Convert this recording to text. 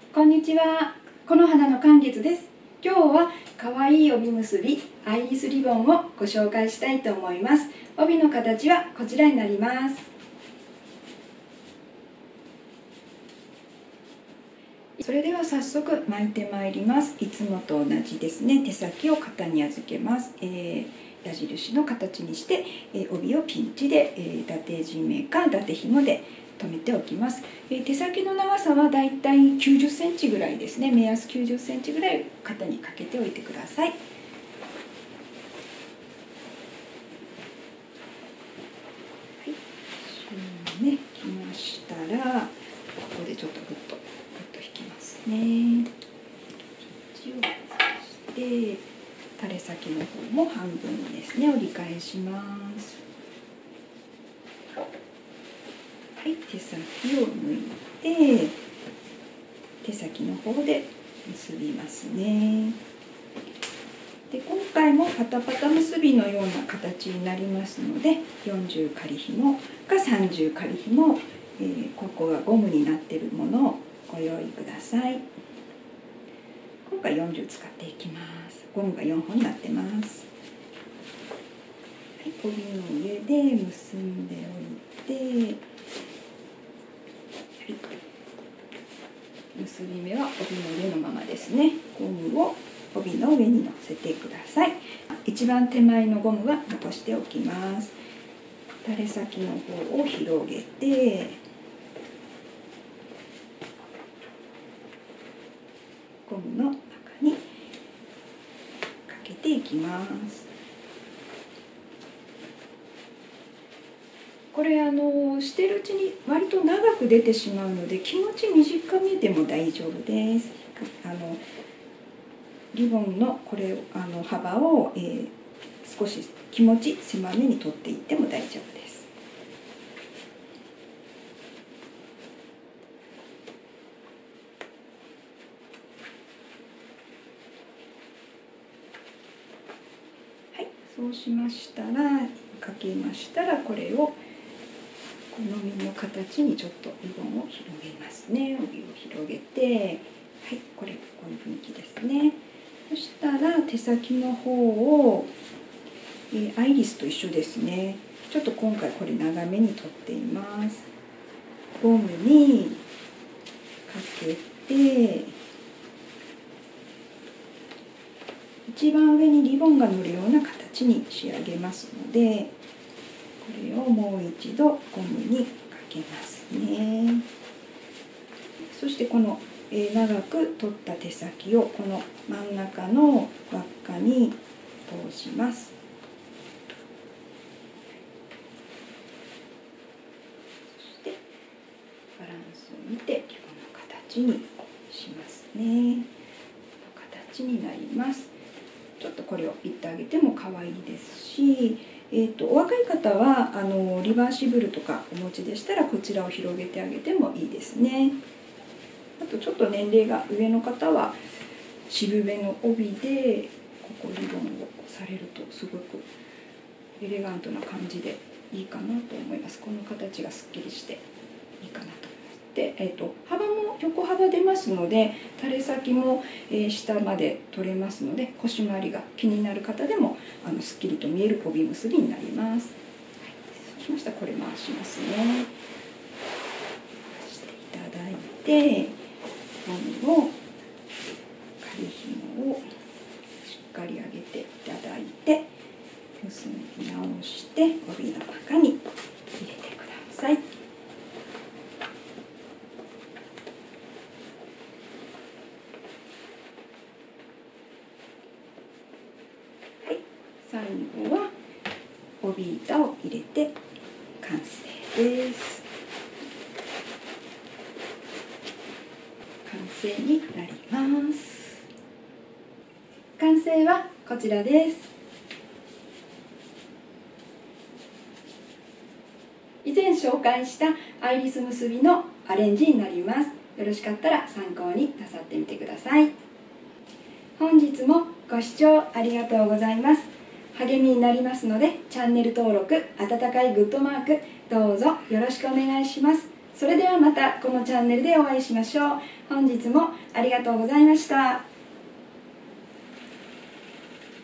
こんにちは。この花の柑月です。今日はかわいい帯結びアイリスリボンをご紹介したいと思います。帯の形はこちらになります。それでは早速巻いてまいります。いつもと同じですね。手先を型に預けます。矢印の形にして、帯をピンチで、伊達締めか伊達紐で留めておきます。手先の長さはだいたい90センチぐらいですね。目安90センチぐらい型にかけておいてください。はい、締めきましたら、ここでちょっとグッと引きますね。ピッチを外して垂れ先の方も半分にですね折り返します。はい、手先を抜いて手先の方で結びますね。で、今回もパタパタ結びのような形になりますので、40仮紐か30仮紐、ここがゴムになっているものをご用意ください。今回40使っていきます。ゴムが4本になってます。はい、帯の上で結んでおいて、結び目は帯の上のままですね。ゴムを帯の上に乗せてください。一番手前のゴムは残しておきます。垂れ先の方を広げてゴムの中にかけていきます。これしてるうちに割と長く出てしまうので、気持ち短めでも大丈夫です。リボンの幅を、少し気持ち狭めに取っていっても大丈夫です。はい、そうしましたらかけましたら、これを好みの形にちょっとリボンを広げますね。帯を広げて、はい、こういう雰囲気ですね。そしたら手先の方を、アイリスと一緒ですね。ちょっと今回これ長めに取っています。ゴムにかけて一番上にリボンが乗るような形に仕上げますので、これをもう一度ゴムにかけますね。そしてこの長く取った手先をこの真ん中の輪っかに通します。そしてバランスを見てリボンの形にしますね。この形になります。ちょっとこれをいってあげても可愛いですし、お若い方はリバーシブルとかお持ちでしたらこちらを広げてあげてもいいですね。あとちょっと年齢が上の方は渋めの帯でここリボンをされるとすごくエレガントな感じでいいかなと思います。この形がすっきりしていいかなと思います。で、幅も横幅出ますので垂れ先も、下まで取れますので、腰回りが気になる方でもすっきりと見える帯結びになります。はい、そうしましたらこれ回しますね。回していただいて、ゴムを仮紐をしっかり上げていただいて結び直して帯の中に入れてください。はい、最後は帯板を入れて完成です。完成になります。完成はこちらです。以前紹介したアイリス結びのアレンジになります。よろしかったら参考になさってみてください。本日もご視聴ありがとうございます。励みになりますのでチャンネル登録、温かいグッドマークどうぞよろしくお願いします。 それではまたこのチャンネルでお会いしましょう。本日もありがとうございました。